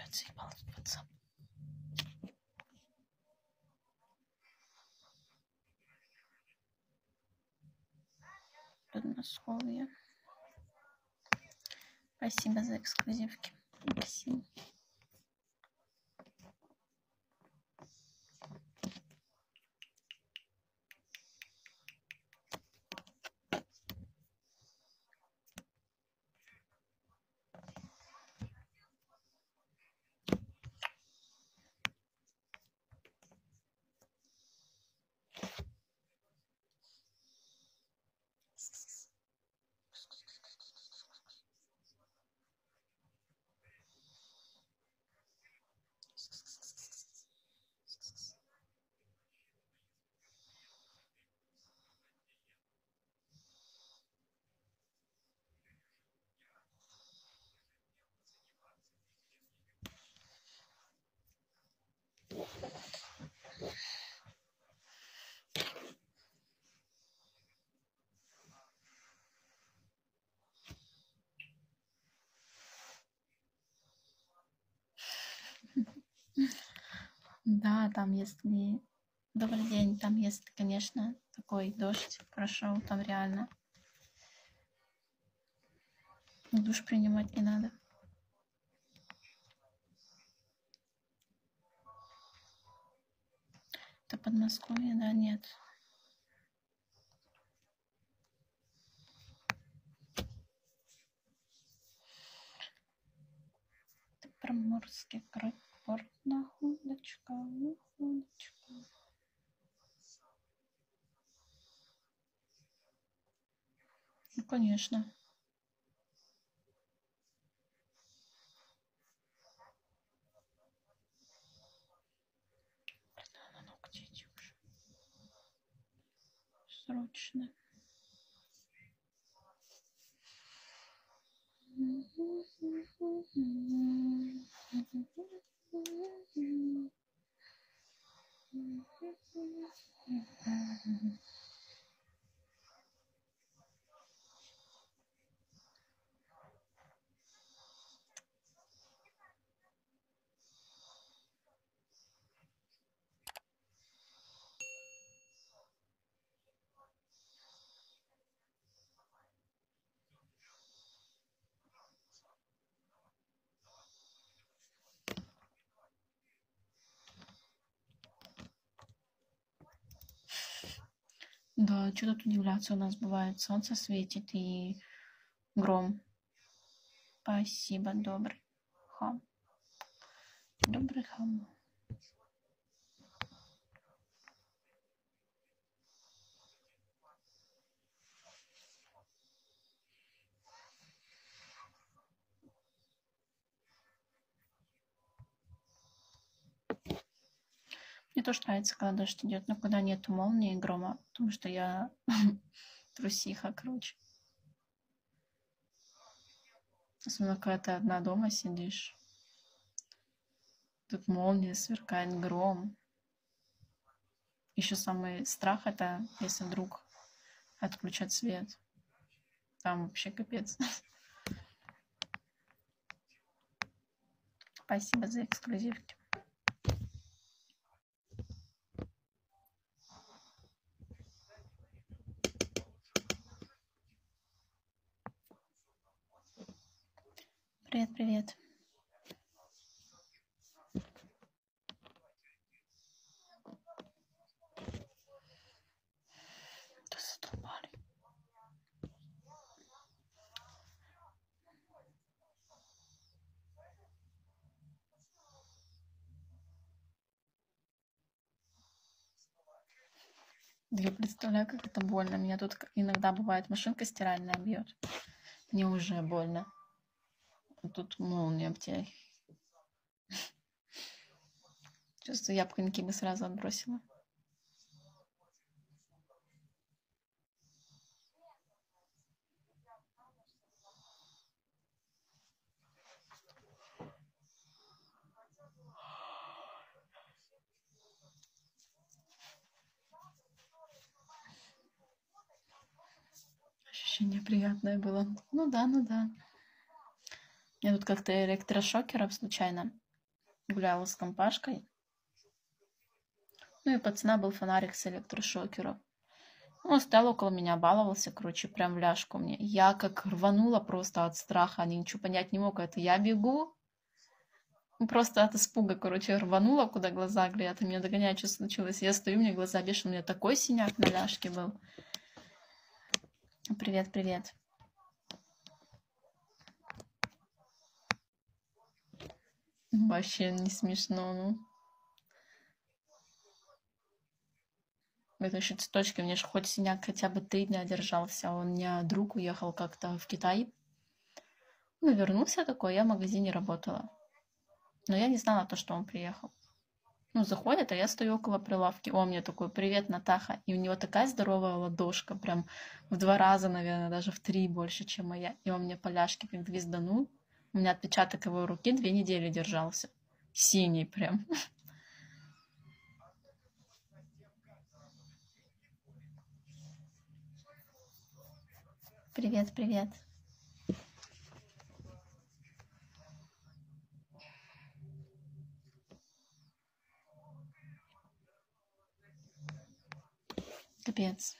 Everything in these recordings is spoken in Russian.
заебал этот WhatsApp. Подмосковье. Спасибо за эксклюзивки. Спасибо. Да, там если... Добрый день, там если, конечно, такой дождь прошел, там реально душ принимать не надо. Это Подмосковье, да, нет. Это Приморский край, порт, находочка, находочка. Ну, конечно. Надо ногти идти уже. Срочно. Да, что тут удивляться, у нас бывает солнце светит и гром. Спасибо, добрый хам. Добрый хам. Мне тоже нравится, когда дождь идет, но когда нету молнии и грома, потому что я трусиха, короче. Особенно, когда ты одна дома сидишь. Тут молния сверкает, гром. Еще самый страх это, если вдруг отключат свет. Там вообще капец. Спасибо за эксклюзивки. Привет, привет. Да задолбали. Да я представляю, как это больно. Меня тут иногда бывает машинка стиральная бьет. Мне уже больно. А тут молния обтяг. Чувствую, я коньки бы сразу отбросила. Ощущение приятное было. Ну да, ну да. Мне тут как-то электрошокеров случайно Гуляла с компашкой. Ну и пацана был фонарик с электрошокером. Он стоял около меня, баловался, короче, прям в ляжку мне. Я как рванула просто от страха, они ничего понять не мог. Это я бегу, просто от испуга, короче, рванула, куда глаза глядят, и меня догоняют, что случилось. Я стою, мне глаза бешеные, у меня такой синяк на ляжке был. Привет, привет. Вообще не смешно, ну. Это еще цветочки, мне же хоть синяк хотя бы 3 дня держался. У меня друг уехал как-то в Китай. Ну, вернулся такой, я в магазине работала. Но я не знала то, что он приехал. Ну, заходит, а я стою около прилавки. Он мне такой: привет, Натаха. И у него такая здоровая ладошка, прям в 2 раза, наверное, даже в 3 больше, чем моя. И он мне поляшки как звезданул. У меня отпечаток его руки 2 недели держался. Синий прям. Привет, привет. Капец.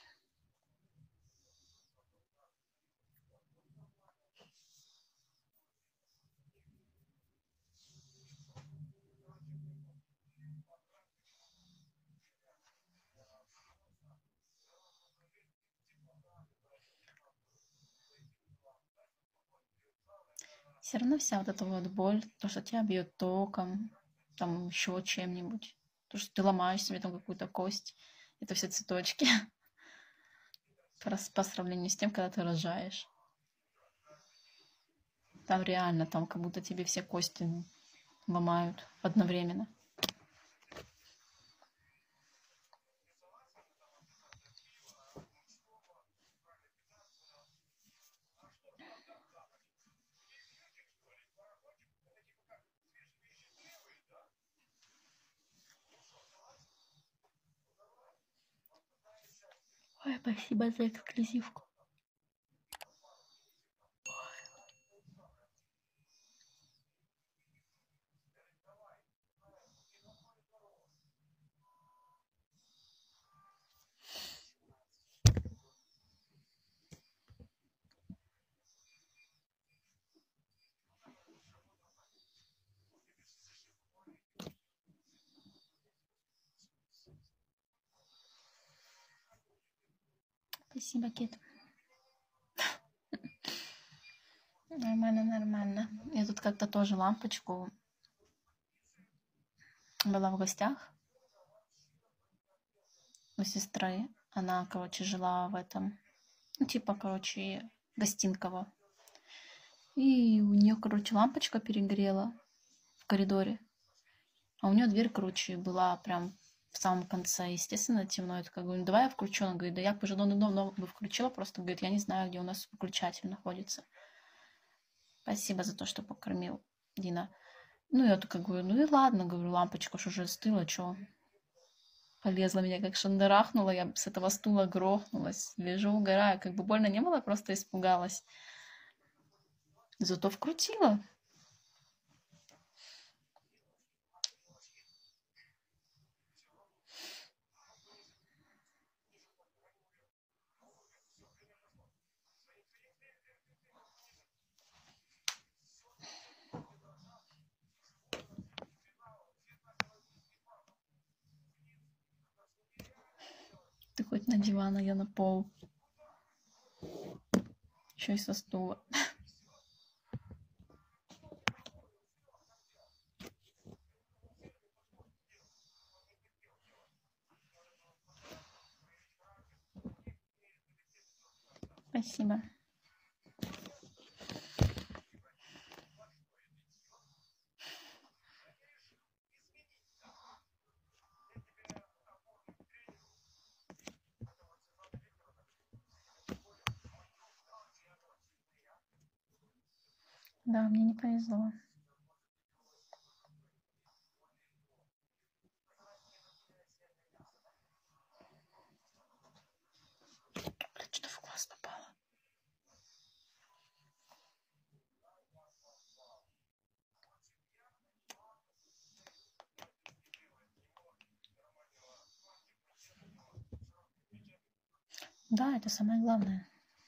Все равно вся вот эта вот боль, то, что тебя бьет током, там еще чем-нибудь, то, что ты ломаешь себе там какую-то кость, это все цветочки по сравнению с тем, когда ты рожаешь. Там реально, там как будто тебе все кости ломают одновременно. Ой, спасибо за эксклюзивку. Спасибо, Кит. Нормально, нормально. Я тут как-то тоже лампочку была в гостях у сестры. Она, короче, жила в этом, ну, типа, короче, гостинково. И у нее, короче, лампочка перегрела в коридоре. А у нее дверь, короче, была прям в самом конце. Естественно, темно. Я такая говорю: ну давай я включу. Она говорит: да я уже давно бы включила, просто, говорит, я не знаю, где у нас выключатель находится. Спасибо за то, что покормил, Дина. Ну, я такая говорю: ну и ладно, говорю, лампочка ж уже остыла, чё. Полезла, меня как шандарахнула, я с этого стула грохнулась. Лежу, угораю. Как бы больно не было, просто испугалась. Зато вкрутила. Ты хоть на диван, а я на пол. Еще и со стула. Спасибо. Да, мне не повезло. Блядь, что в глаз попало? Да, это самое главное.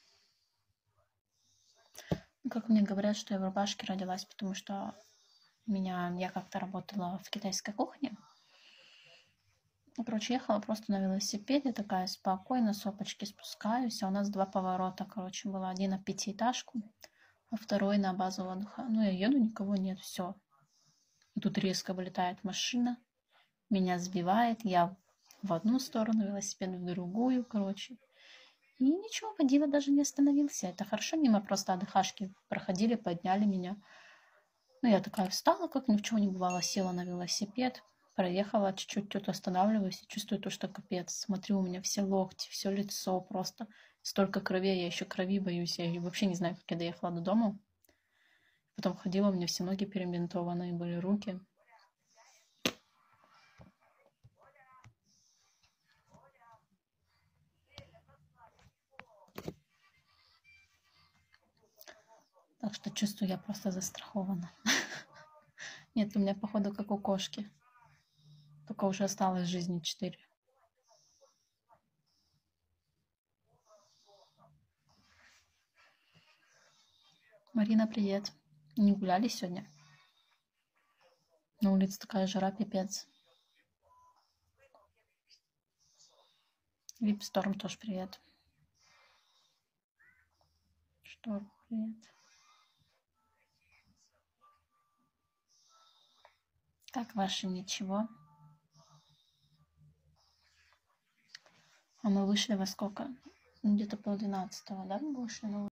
Ну, как мне говорят, что я в рубашке родилась, потому что я как-то работала в китайской кухне. Ну, короче, ехала просто на велосипеде, такая спокойно, с опочки спускаюсь, а у нас 2 поворота, короче, было. Один на пятиэтажку, а второй на базу отдыха. Ну, я еду, никого нет, все. И тут резко вылетает машина, меня сбивает, я в одну сторону, велосипед в другую, короче. И ничего, водила даже не остановился. Это хорошо, мимо просто отдыхашки проходили, подняли меня. Ну, я такая встала, как ни в чем не бывало, села на велосипед, проехала чуть-чуть, тут останавливаюсь и чувствую то, что капец. Смотрю, у меня все локти, все лицо просто. Столько крови, я еще крови боюсь. Я вообще не знаю, как я доехала до дома. Потом ходила, у меня все ноги перебинтованы, были руки. Так что чувствую, я просто застрахована. Нет, у меня, походу, как у кошки. Только уже осталось жизни 4. Марина, привет. Не гуляли сегодня? На улице такая жара, пипец. Випсторм тоже привет. Шторм, привет. Как ваше ничего? А мы вышли во сколько? Где-то 11:30, да, мы вышли на улицу?